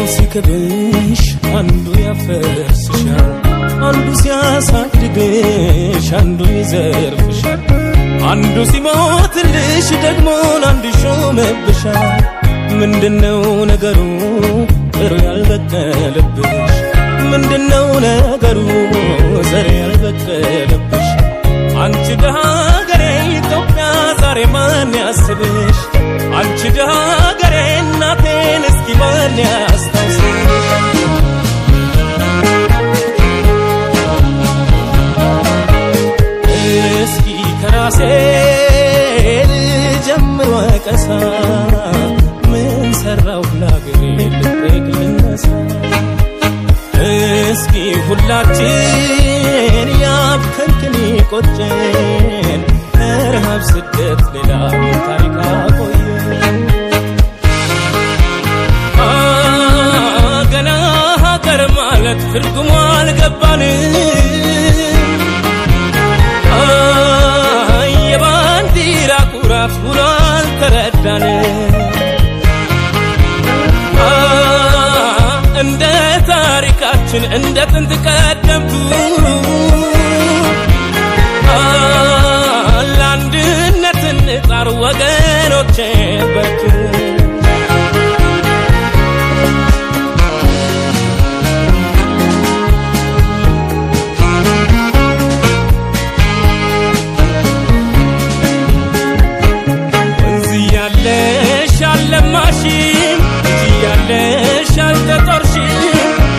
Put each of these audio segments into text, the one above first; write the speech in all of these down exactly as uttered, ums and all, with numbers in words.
ሲከብሽ አንዱ ያፈርስሻል አንዱ ሲያሳድግሽ አንዱ ይዘርፍሻል አንዱ ሲሞትልሽ ደግሞ አንዱ ይሾምብሻል ምንድነው ነገሩ ዘር ያልበቀለብሽ ምንድነው ነገሩ ዘር ያልበቀለብሽ አንቺ ደሃ ሀገሬ ኢትዮጵያ ዛሬ ማን ያስብሽ አንቺ ደሃ ሀገሬ እናቴን እስኪ ማን ያስታውስሽ እስኪ ከራሴ ልጀምር ወቀሳ ምን ሰራው ለሀገሬ ልጠይቅ ልነሳ እስኪ ሁላችን ያብከንክን ቆጨን ረሃብ ስደት ሌላ ታሪክ አቆየን ገና ሀገር ማለት ትርጉሙ አልገባንም የባንዲራ ኩራት ሆኖ አልተረዳንም እንደ ታሪካችን እንደ ጥንት ቀደምቱ ለአንድነት እንጣር ወገኖቼ በርቱ ወንዝ ያለሽ አለማሽም ልጅ ያለሽ አልተጦርሽም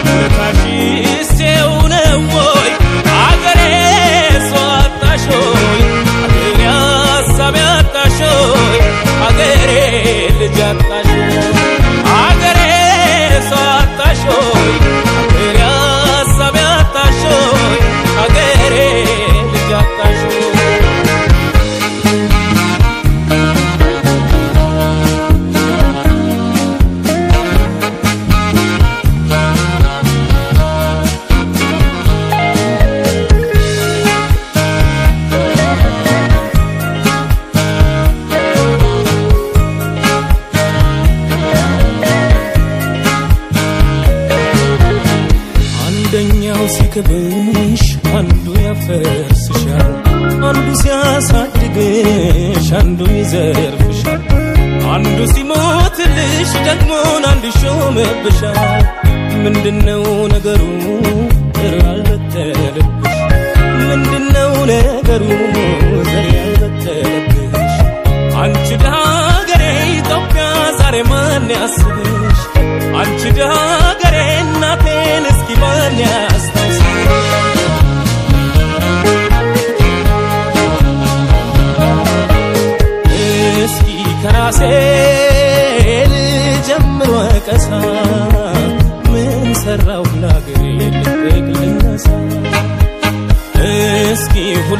ሲከብሽ አንዱ ያፈርስሻል አንዱ ሲያሳድግሽ አንዱ ይዘርፍሻል አንዱ ሲሞትልሽ ደግሞ አንዱ ይሾምብሻል ምንድነው ነገሩ ዘር ያልበቀለብሽ ምንድነው ነገሩ ዘር ያልበቀለብሽ አንቺ ደሃ ሀገሬ ኢትዮጵያ ዛሬ ማን ያስብሽ አንቺ ደሃ ሀገሬ እናቴን እስኪ ማን ያስታውስሽ እስኪ ከራሴ ልጀምር ወቀሳ ምን ሰራው ለሀገሬ ልጠይቅ ልነሳ እስኪ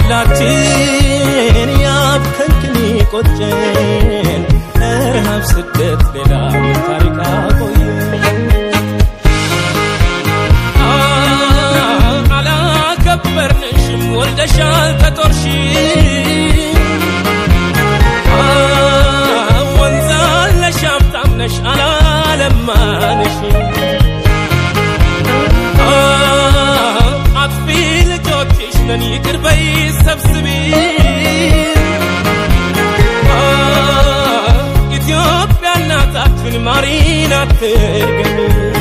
ሁላችን ያብከንክን ቆጨን ረሃብ ስደት ሌላ ታሪክ አቆየን አላከበርንሽም ወልደሻል ተጦርሽም ወንዝ አለሽ ሀብታም ነሽ አላለማንሽም አጥፊ ልጆችሽ ነን ይቅር በይ ሰብስቢ ኢትዮጵያ እናታችን ማሪን አትርገሚ